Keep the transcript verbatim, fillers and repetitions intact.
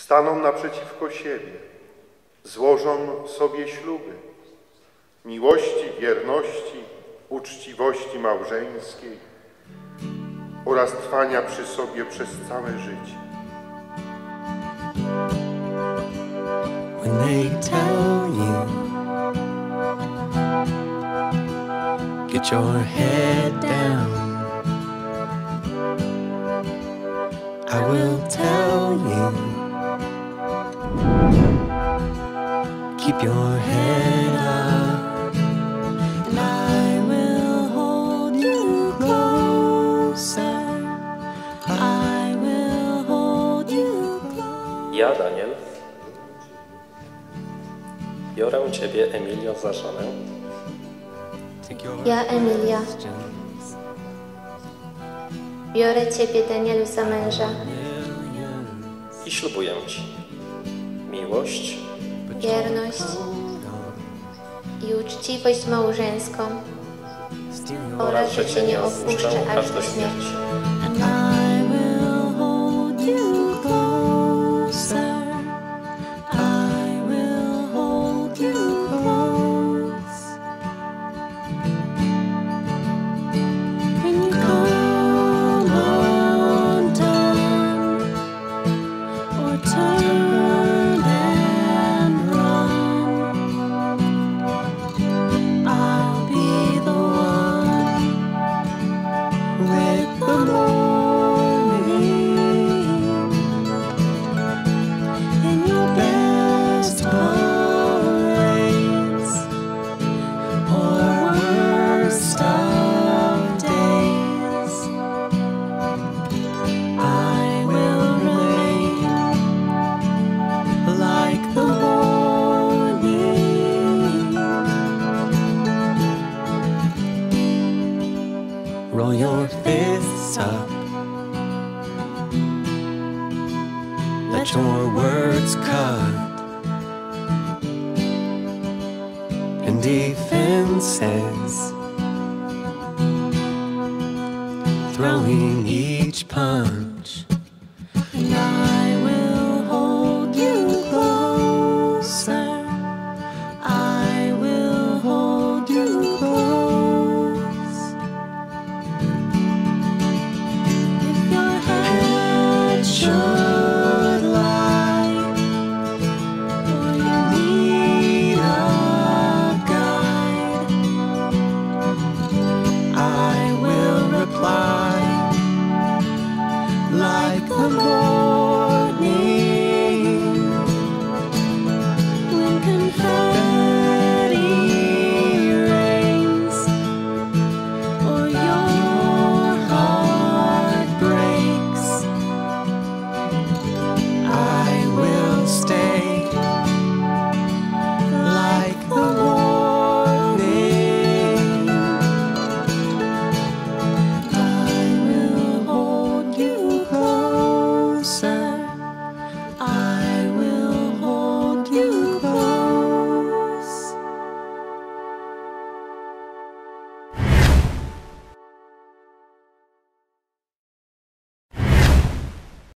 Staną naprzeciwko siebie, złożą sobie śluby miłości, wierności, uczciwości małżeńskiej oraz trwania przy sobie przez całe życie. When they tell you, get your head down, I will tell you, keep your head up, and I will hold you closer, I will hold you closer. Ja, Daniel, biorę Ciebie, Emilio, za żonę. Ja, Emilia, biorę Ciebie, Danielu, za męża I ślubuję Ci miłość, wierność i uczciwość małżeńską oraz, że Cię nie opuszczę aż do śmierci. And I will hold you closer, I will hold you close. When you come undone or turn and run, I'll be the one with the morning in your best parades or worst of days. I will remain like the morning. Roll your fists up, let your words cut, and defenses, throwing each punch